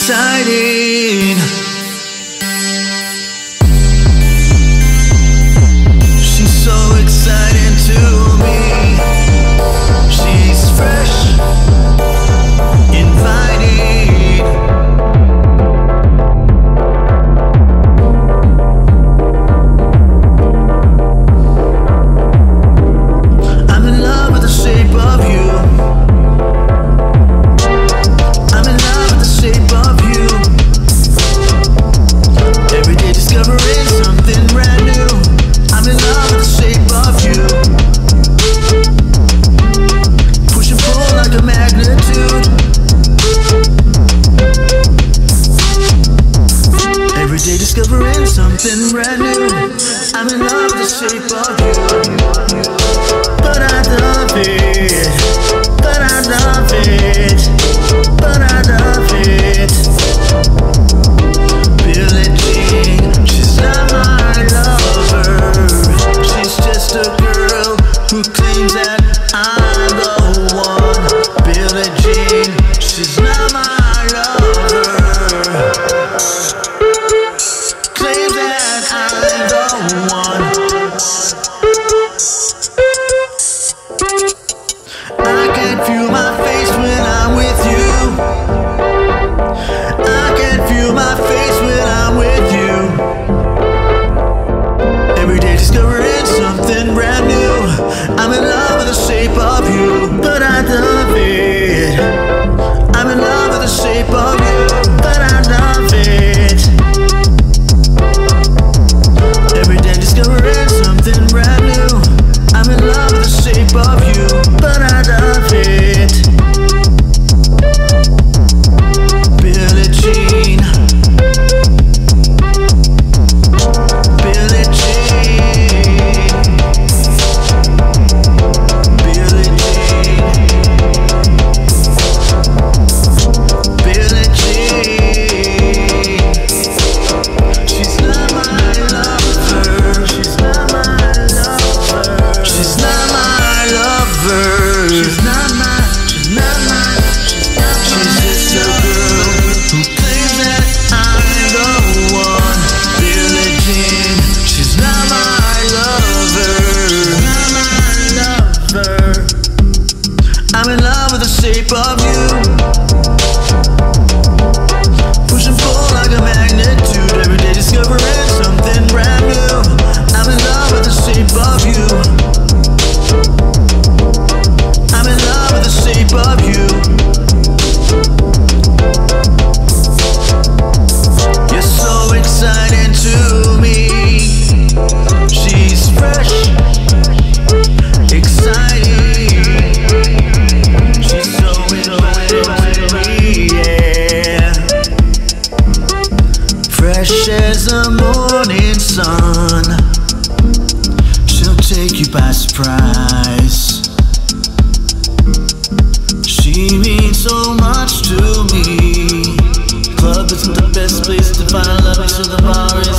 exciting. She's so exciting to me. She's fresh, inviting. I'm in love with the shape of you. I'm in love with the shape of you. Every day discovering something brand new. I'm in love with the shape of you. Push and pull like a magnitude. Every day discovering something brand new. I'm in love with the shape of you. But I love it. But I love it. But I love it. Billie Jean, she's not my lover. She's just a girl who claims that I'm the one. Billie Jean, she's not my lover. Claims that I'm the one. I can feel my face when I'm with you. I can feel my face when I'm with you. Every day discovering something brand new. I'm in love with the shape of you. But I love it. I'm in love with the shape of you. But I love it. Every day discovering something brand new. I'm in love with the shape of you. But I love it. Billie Jean. Billie Jean. Billie Jean. Billie Jean. She's not my lover. She's not my lover. She's not my lover. She's not my. She's not my. She's just a girl who claims that I'm the one. Billie Jean. She's not my lover. Not my lover. I'm in love with the shape of you. Push and pull like a magnitude. Every day discovering something brand new. I'm in love with the shape of you. I'm in love with the shape of you. You're so exciting to me. She's fresh, exciting. She's so into me, yeah. Fresh as a morning sun. She'll take you by surprise. She means so much to me. Club isn't the best place to find love, so the bar is